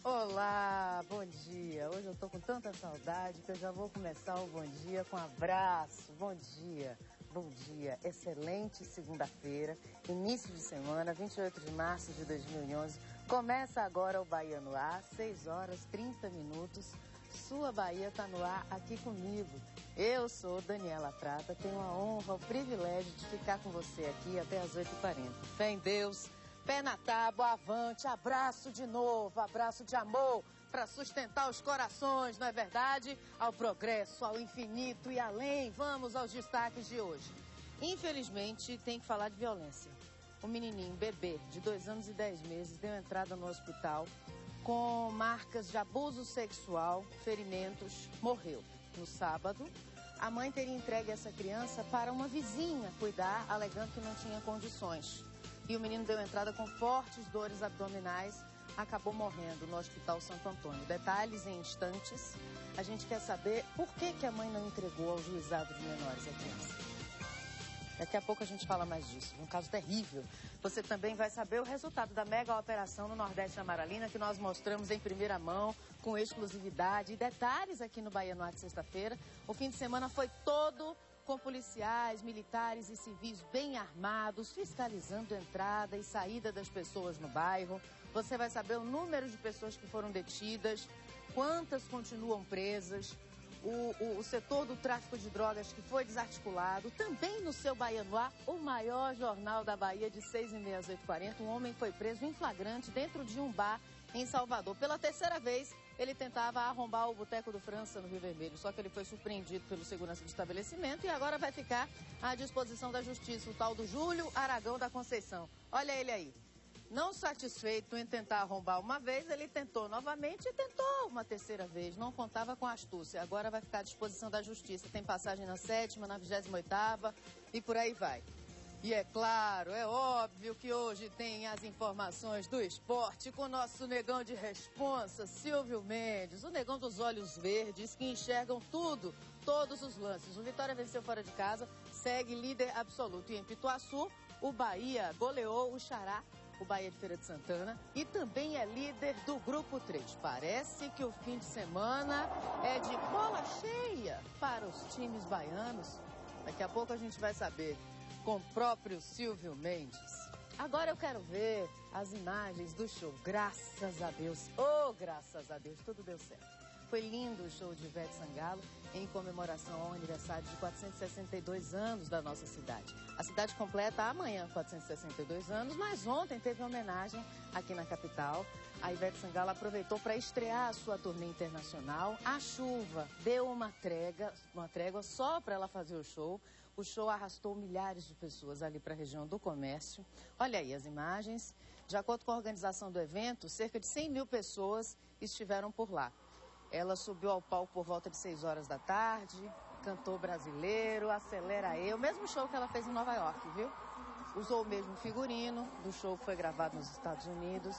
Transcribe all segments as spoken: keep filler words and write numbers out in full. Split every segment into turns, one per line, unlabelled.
Olá, bom dia. Hoje eu tô com tanta saudade que eu já vou começar o bom dia com um abraço. Bom dia, bom dia. Excelente segunda-feira, início de semana, vinte e oito de março de dois mil e onze. Começa agora o Bahia no Ar, seis horas e trinta minutos. Sua Bahia tá no ar aqui comigo. Eu sou Daniela Prata, tenho a honra, o privilégio de ficar com você aqui até as oito e quarenta. Fé em Deus, pé na tábua, avante, abraço de novo, abraço de amor para sustentar os corações, não é verdade? Ao progresso, ao infinito e além. Vamos aos destaques de hoje. Infelizmente, tem que falar de violência. O menininho, bebê, de dois anos e dez meses, deu entrada no hospital com marcas de abuso sexual, ferimentos, morreu. No sábado, a mãe teria entregue essa criança para uma vizinha cuidar, alegando que não tinha condições. E o menino deu entrada com fortes dores abdominais, acabou morrendo no Hospital Santo Antônio. Detalhes em instantes. A gente quer saber por que, que a mãe não entregou ao juizado de menores a criança. Daqui a pouco a gente fala mais disso, um caso terrível. Você também vai saber o resultado da mega operação no Nordeste Amaralina, que nós mostramos em primeira mão, com exclusividade e detalhes aqui no Bahia no Ar de sexta-feira. O fim de semana foi todo com policiais, militares e civis bem armados, fiscalizando a entrada e saída das pessoas no bairro. Você vai saber o número de pessoas que foram detidas, quantas continuam presas. O, o, o setor do tráfico de drogas que foi desarticulado, também no seu Bahia no Ar, o maior jornal da Bahia de seis e meia às oito e quarenta, um homem foi preso em flagrante dentro de um bar em Salvador. Pela terceira vez, ele tentava arrombar o Boteco do França no Rio Vermelho, só que ele foi surpreendido pelo segurança do estabelecimento e agora vai ficar à disposição da justiça, o tal do Júlio Aragão da Conceição. Olha ele aí. Não satisfeito em tentar arrombar uma vez, ele tentou novamente e tentou uma terceira vez. Não contava com astúcia. Agora vai ficar à disposição da justiça. Tem passagem na sétima, na vigésima oitava e por aí vai. E é claro, é óbvio que hoje tem as informações do esporte com o nosso negão de responsa, Silvio Mendes. O negão dos olhos verdes que enxergam tudo, todos os lances. O Vitória venceu fora de casa, segue líder absoluto. E em Pituaçu, o Bahia goleou o Xará, o Bahia de Feira de Santana, e também é líder do Grupo três. Parece que o fim de semana é de bola cheia para os times baianos. Daqui a pouco a gente vai saber com o próprio Silvio Mendes. Agora eu quero ver as imagens do show. Graças a Deus, oh, graças a Deus, tudo deu certo. Foi lindo o show de Ivete Sangalo em comemoração ao aniversário de quatrocentos e sessenta e dois anos da nossa cidade. A cidade completa amanhã quatrocentos e sessenta e dois anos, mas ontem teve uma homenagem aqui na capital. A Ivete Sangalo aproveitou para estrear a sua turnê internacional. A chuva deu uma trégua, uma trégua só para ela fazer o show. O show arrastou milhares de pessoas ali para a região do comércio. Olha aí as imagens. De acordo com a organização do evento, cerca de cem mil pessoas estiveram por lá. Ela subiu ao palco por volta de seis horas da tarde, cantou Brasileiro, Acelera Aí, o mesmo show que ela fez em Nova York, viu? Usou o mesmo figurino do show que foi gravado nos Estados Unidos.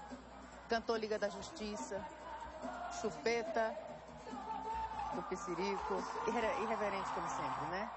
Cantou Liga da Justiça, Chupeta, do Pissirico, irre- irreverente como sempre, né?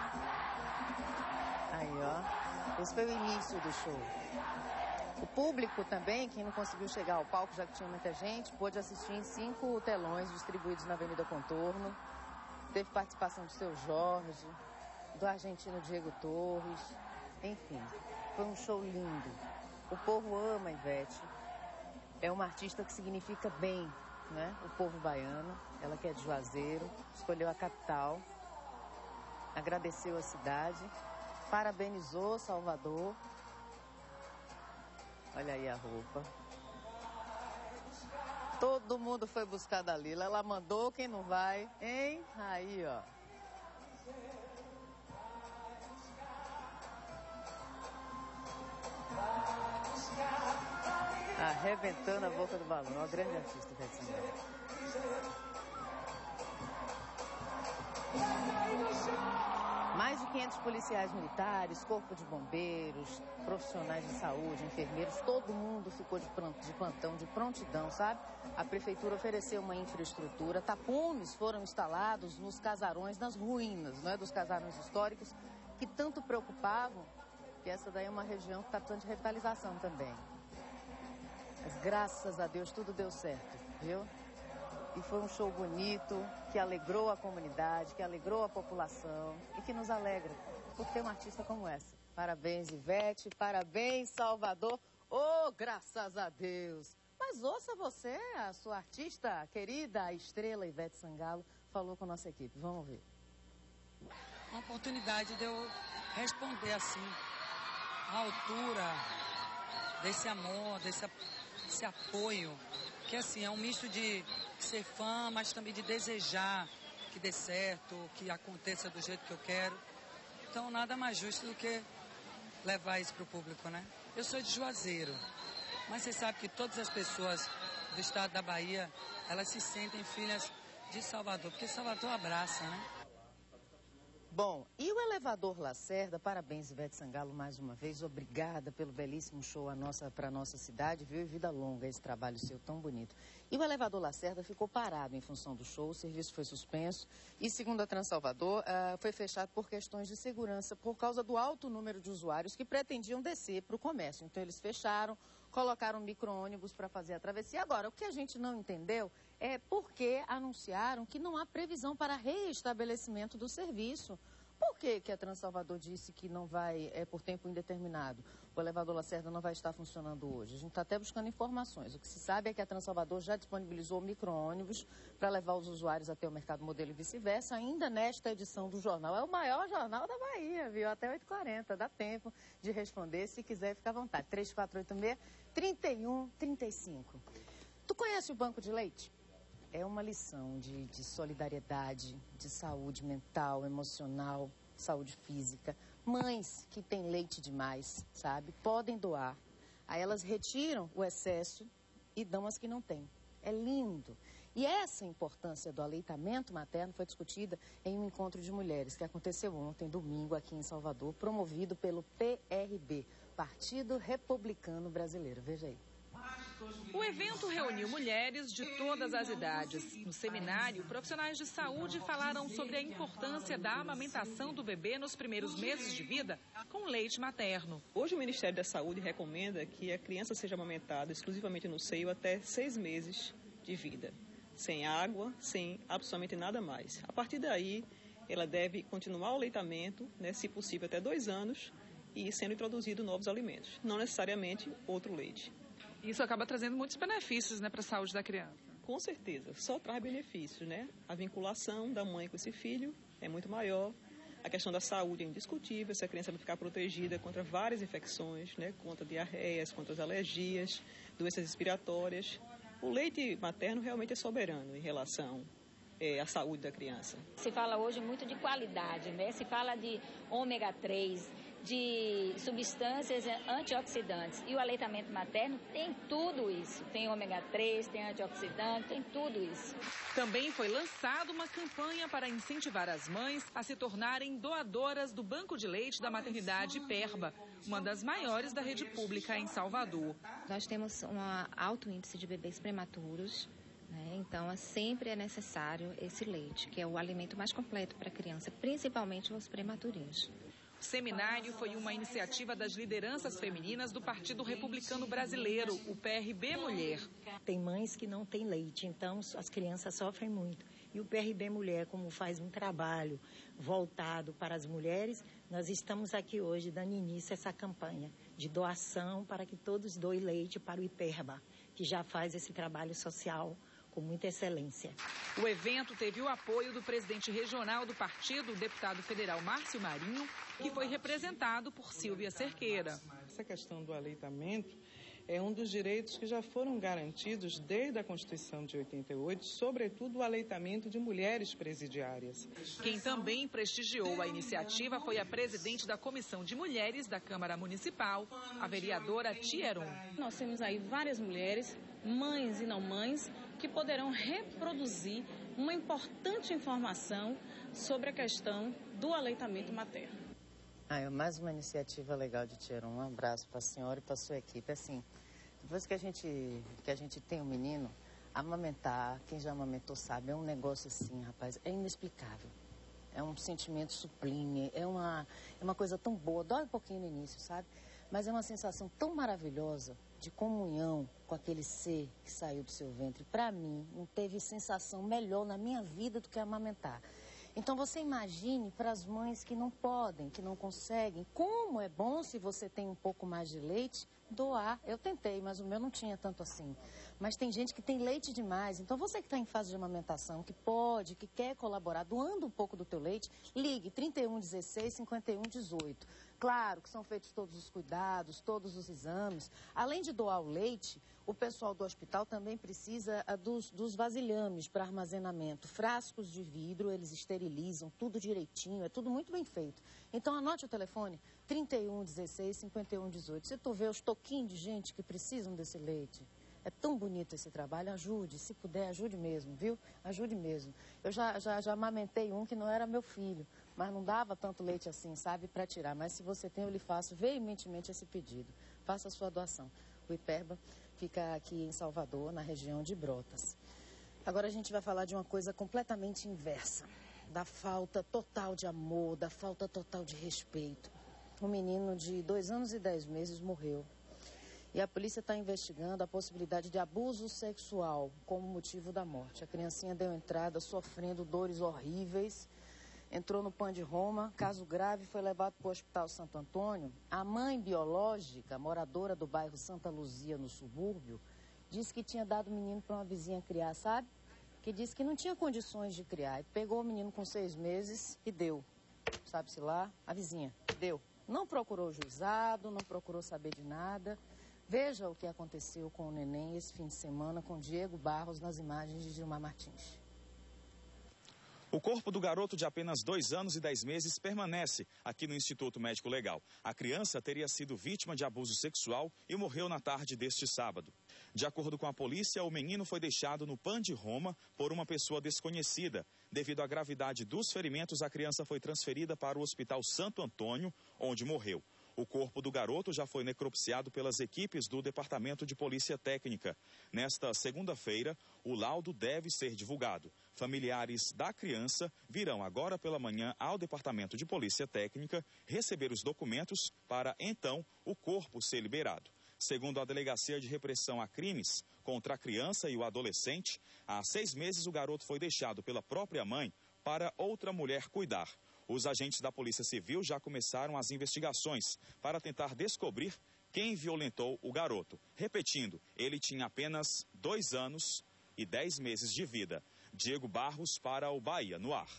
Aí, ó, esse foi o início do show. O público também, quem não conseguiu chegar ao palco, já que tinha muita gente, pôde assistir em cinco telões distribuídos na Avenida Contorno. Teve participação do Seu Jorge, do argentino Diego Torres. Enfim, foi um show lindo. O povo ama a Ivete. É uma artista que significa bem, né? O povo baiano. Ela que é de Juazeiro, escolheu a capital, agradeceu a cidade, parabenizou Salvador. Olha aí a roupa. Todo mundo foi buscar da Lila. Ela mandou, quem não vai, hein? Aí, ó. Arrebentando a boca do balão. Uma grande artista, Ivete Sangalo. Mais de quinhentos policiais militares, corpo de bombeiros, profissionais de saúde, enfermeiros, todo mundo ficou de plantão, de prontidão, sabe? A prefeitura ofereceu uma infraestrutura, tapumes foram instalados nos casarões, nas ruínas, não é, dos casarões históricos, que tanto preocupavam, que essa daí é uma região que está precisando de revitalização também. Mas graças a Deus tudo deu certo, viu? E foi um show bonito, que alegrou a comunidade, que alegrou a população e que nos alegra por ter uma artista como essa. Parabéns, Ivete, parabéns, Salvador. Oh, graças a Deus! Mas ouça você, a sua artista querida, a estrela Ivete Sangalo, falou com a nossa equipe. Vamos ver.
Uma oportunidade de eu responder assim, à altura desse amor, desse, desse apoio, que assim, é um misto de ser fã, mas também de desejar que dê certo, que aconteça do jeito que eu quero. Então, nada mais justo do que levar isso para o público, né? Eu sou de Juazeiro, mas você sabe que todas as pessoas do estado da Bahia, elas se sentem filhas de Salvador, porque Salvador abraça, né?
Bom, e o Elevador Lacerda, parabéns, Ivete Sangalo, mais uma vez. Obrigada pelo belíssimo show a nossa, para a nossa cidade, viu? E vida longa esse trabalho seu tão bonito. E o Elevador Lacerda ficou parado em função do show, o serviço foi suspenso e, segundo a Transalvador, uh, foi fechado por questões de segurança, por causa do alto número de usuários que pretendiam descer para o comércio. Então, eles fecharam, colocaram micro-ônibus para fazer a travessia. Agora, o que a gente não entendeu é por que anunciaram que não há previsão para reestabelecimento do serviço. Por que que a Transalvador disse que não vai, é por tempo indeterminado? O Elevador Lacerda não vai estar funcionando hoje. A gente está até buscando informações. O que se sabe é que a Transalvador já disponibilizou micro-ônibus para levar os usuários até o Mercado Modelo e vice-versa, ainda nesta edição do jornal. É o maior jornal da Bahia, viu? Até oito e quarenta. Dá tempo de responder. Se quiser, fica à vontade. três quatro oito seis, três um três cinco. Tu conhece o Banco de Leite? É uma lição de, de solidariedade, de saúde mental, emocional, saúde física. Mães que têm leite demais, sabe, podem doar. Aí elas retiram o excesso e dão as que não têm. É lindo. E essa importância do aleitamento materno foi discutida em um encontro de mulheres que aconteceu ontem, domingo, aqui em Salvador, promovido pelo P R B, Partido Republicano Brasileiro. Veja aí.
O evento reuniu mulheres de todas as idades. No seminário, profissionais de saúde falaram sobre a importância da amamentação do bebê nos primeiros meses de vida com leite materno.
Hoje o Ministério da Saúde recomenda que a criança seja amamentada exclusivamente no seio até seis meses de vida, sem água, sem absolutamente nada mais. A partir daí, ela deve continuar o aleitamento, né, se possível até dois anos, e sendo introduzido novos alimentos, não necessariamente outro leite.
Isso acaba trazendo muitos benefícios, né, para a saúde da criança.
Com certeza, só traz benefícios, né? A vinculação da mãe com esse filho é muito maior. A questão da saúde é indiscutível, essa criança vai ficar protegida contra várias infecções, né? Contra diarreias, contra as alergias, doenças respiratórias. O leite materno realmente é soberano em relação é, à saúde da criança.
Se fala hoje muito de qualidade, né? Se fala de ômega três, de substâncias antioxidantes. E o aleitamento materno tem tudo isso. Tem ômega três, tem antioxidante, tem tudo isso.
Também foi lançada uma campanha para incentivar as mães a se tornarem doadoras do Banco de Leite da Maternidade Perba, uma das maiores da rede pública em Salvador.
Nós temos um alto índice de bebês prematuros, né? Então sempre é necessário esse leite, que é o alimento mais completo para a criança, principalmente os prematurinhos.
O seminário foi uma iniciativa das lideranças femininas do Partido Republicano Brasileiro, o P R B Mulher.
Tem mães que não têm leite, então as crianças sofrem muito. E o P R B Mulher, como faz um trabalho voltado para as mulheres, nós estamos aqui hoje dando início a essa campanha de doação para que todos doem leite para o IPERBA, que já faz esse trabalho social com muita excelência.
O evento teve o apoio do presidente regional do partido, o deputado federal Márcio Marinho, que foi representado por Silvia Cerqueira.
Essa questão do aleitamento é um dos direitos que já foram garantidos desde a Constituição de oitenta e oito, sobretudo o aleitamento de mulheres presidiárias.
Quem também prestigiou a iniciativa foi a presidente da Comissão de Mulheres da Câmara Municipal, a vereadora Tieron.
Nós temos aí várias mulheres, mães e não mães, que poderão reproduzir uma importante informação sobre a questão do aleitamento materno.
Ah, é mais uma iniciativa legal de Tieron. Um abraço para a senhora e para a sua equipe. Assim, depois que a gente, que a gente tem um menino, amamentar, quem já amamentou sabe, é um negócio assim, rapaz, é inexplicável. É um sentimento sublime, é uma, é uma coisa tão boa, dói um pouquinho no início, sabe? Mas é uma sensação tão maravilhosa. de comunhão com aquele ser que saiu do seu ventre, para mim, não teve sensação melhor na minha vida do que amamentar. Então você imagine para as mães que não podem, que não conseguem, como é bom, se você tem um pouco mais de leite, doar. Eu tentei, mas o meu não tinha tanto assim. Mas tem gente que tem leite demais. Então você que está em fase de amamentação, que pode, que quer colaborar, doando um pouco do teu leite, ligue trinta e um, dezesseis, cinquenta e um, dezoito. Claro que são feitos todos os cuidados, todos os exames. Além de doar o leite, o pessoal do hospital também precisa uh, dos, dos vasilhames para armazenamento. Frascos de vidro, eles esterilizam, tudo direitinho, é tudo muito bem feito. Então anote o telefone, trinta e um, dezesseis, cinquenta e um, dezoito. Se tu vê os toquinhos de gente que precisam desse leite, é tão bonito esse trabalho, ajude, se puder, ajude mesmo, viu? Ajude mesmo. Eu já, já, já amamentei um que não era meu filho, mas não dava tanto leite assim, sabe, para tirar. Mas se você tem, eu lhe faço veementemente esse pedido. Faça a sua doação. O Hiperba fica aqui em Salvador, na região de Brotas. Agora a gente vai falar de uma coisa completamente inversa. Da falta total de amor, da falta total de respeito. Um menino de dois anos e dez meses morreu. E a polícia está investigando a possibilidade de abuso sexual como motivo da morte. A criancinha deu entrada sofrendo dores horríveis, entrou no Pan de Roma, caso grave, foi levado para o Hospital Santo Antônio. A mãe biológica, moradora do bairro Santa Luzia, no subúrbio, disse que tinha dado o menino para uma vizinha criar, sabe? Que disse que não tinha condições de criar. E pegou o menino com seis meses e deu. Sabe-se lá, a vizinha, deu. Não procurou juizado, não procurou saber de nada. Veja o que aconteceu com o neném esse fim de semana com Diego Barros nas imagens de Gilmar Martins.
O corpo do garoto de apenas dois anos e dez meses permanece aqui no Instituto Médico Legal. A criança teria sido vítima de abuso sexual e morreu na tarde deste sábado. De acordo com a polícia, o menino foi deixado no Pan de Roma por uma pessoa desconhecida. Devido à gravidade dos ferimentos, a criança foi transferida para o Hospital Santo Antônio, onde morreu. O corpo do garoto já foi necropsiado pelas equipes do Departamento de Polícia Técnica. Nesta segunda-feira, o laudo deve ser divulgado. Familiares da criança virão agora pela manhã ao Departamento de Polícia Técnica receber os documentos para, então, o corpo ser liberado. Segundo a Delegacia de Repressão a Crimes contra a criança e o adolescente, há seis meses o garoto foi deixado pela própria mãe para outra mulher cuidar. Os agentes da Polícia Civil já começaram as investigações para tentar descobrir quem violentou o garoto. Repetindo, ele tinha apenas dois anos e dez meses de vida. Diego Barros para o Bahia no ar.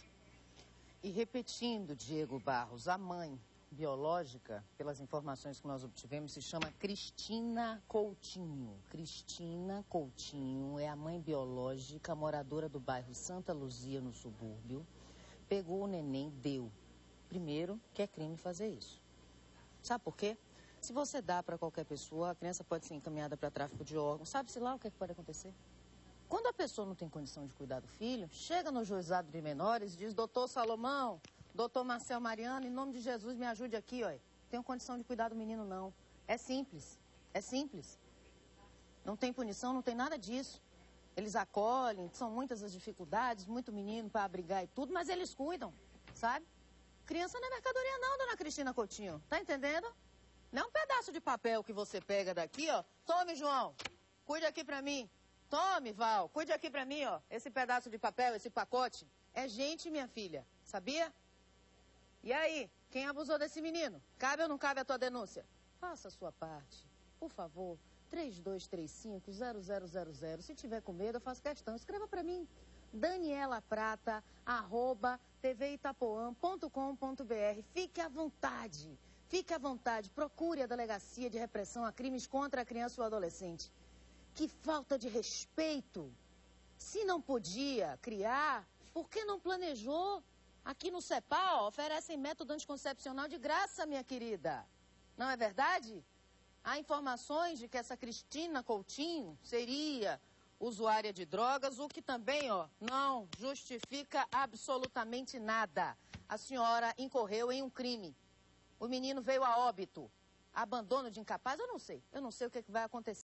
E repetindo, Diego Barros, a mãe biológica, pelas informações que nós obtivemos, se chama Cristina Coutinho. Cristina Coutinho é a mãe biológica, moradora do bairro Santa Luzia, no subúrbio. Pegou o neném, deu. Primeiro, que é crime fazer isso. Sabe por quê? Se você dá para qualquer pessoa, a criança pode ser encaminhada para tráfico de órgãos. Sabe-se lá o que, é que pode acontecer? Quando a pessoa não tem condição de cuidar do filho, chega no juizado de menores e diz: doutor Salomão, doutor Marcel Mariano, em nome de Jesus, me ajude aqui, ó. Tenho condição de cuidar do menino, não. É simples, é simples. Não tem punição, não tem nada disso. Eles acolhem, são muitas as dificuldades, muito menino para abrigar e tudo, mas eles cuidam, sabe? Criança não é mercadoria não, dona Cristina Coutinho, tá entendendo? Não é um pedaço de papel que você pega daqui, ó. Tome, João, cuide aqui pra mim. Tome, Val, cuide aqui pra mim, ó. Esse pedaço de papel, esse pacote, é gente, minha filha, sabia? E aí, quem abusou desse menino? Cabe ou não cabe a tua denúncia? Faça a sua parte, por favor. três dois três cinco, zero zero zero zero. Se tiver com medo, eu faço questão. Escreva para mim. Daniela Prata, arroba tvitapoam ponto com ponto br. Fique à vontade. Fique à vontade. Procure a Delegacia de Repressão a Crimes contra a Criança e o Adolescente. Que falta de respeito. Se não podia criar, por que não planejou? Aqui no CEPAL oferecem método anticoncepcional de graça, minha querida. Não é verdade? Há informações de que essa Cristina Coutinho seria usuária de drogas, o que também, ó, não justifica absolutamente nada. A senhora incorreu em um crime. O menino veio a óbito. Abandono de incapaz, eu não sei. Eu não sei o que vai acontecer.